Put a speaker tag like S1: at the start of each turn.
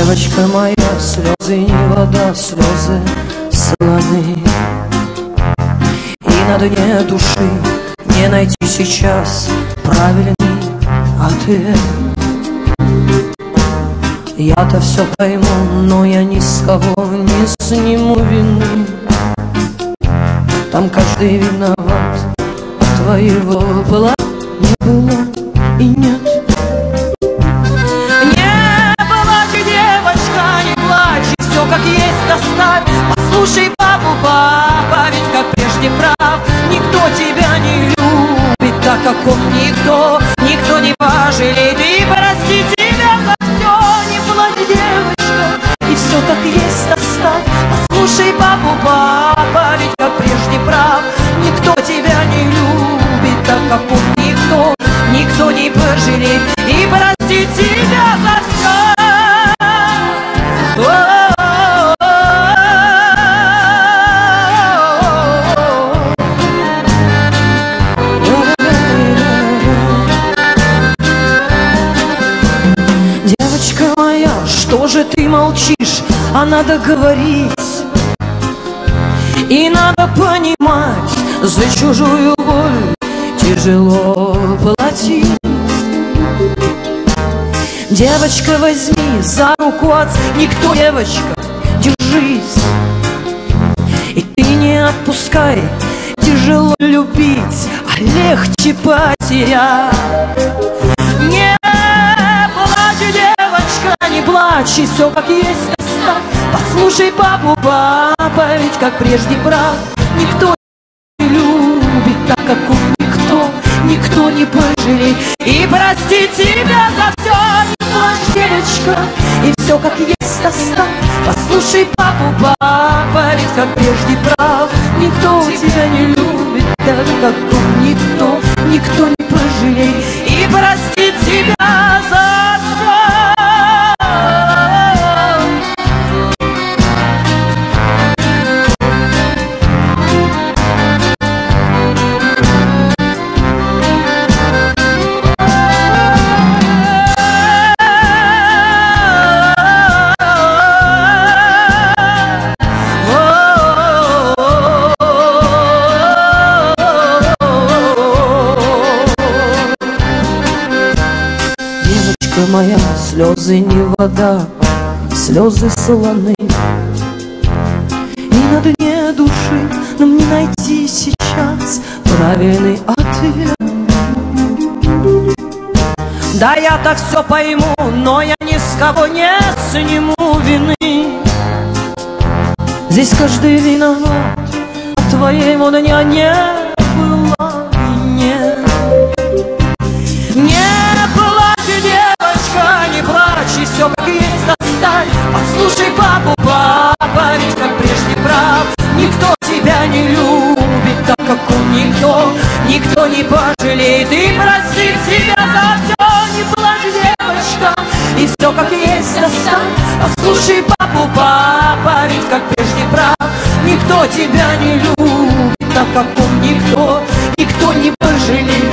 S1: Девочка моя, слезы не вода, слезы солоны. И на дне души не найти сейчас правильный ответ. Я-то все пойму, но я ни с кого не сниму вины. Там каждый виноват, а твоего была не было и нет. Не плачь, девочка, не плачь, и все как есть оставь. Послушай папу, папа ведь как прежде прав. Никто тебя не любит так, как он, никто не пожалеет и простит тебя за все. Не плачь, девочка, и все как есть оставь. Послушай папу, папа ведь как прежде прав. Никто тебя не любит так, как он, никто не пожалеет и простит тебя за все. Девочка моя, что же ты молчишь? А надо говорить и надо понимать, за чужую боль тяжело платить. Девочка, возьми за руку отца, никто, девочка, держись. И ты не отпускай, тяжело любить, а легче потерять. Не плачь, девочка, не плачь, и все как есть оставь. Послушай папу, папа ведь как прежде прав. Никто не любит так, как он, никто не пожалеет и простит тебя за все. Не плачь, девочка, и все как есть оставь. Послушай папу, папа ведь как прежде прав. Никто тебя не любит так, как он, никто не пожалеет и простит тебя за все. Моя, слезы не вода, слезы солоны. И на дне души нам не найти сейчас правильный ответ. Да я-то все пойму, но я ни с кого не сниму вины. Здесь каждый виноват, а твоего дня не было и нет. Не плачь, и все как есть оставь. Послушай папу, папа ведь как прежде прав. Никто тебя не любит так, как он, никто не пожалеет и простит тебя за все. Не плачь, девочка, и все как есть оставь. Послушай папу, папа ведь как прежде прав. Никто тебя не любит так, как он, никто не пожалеет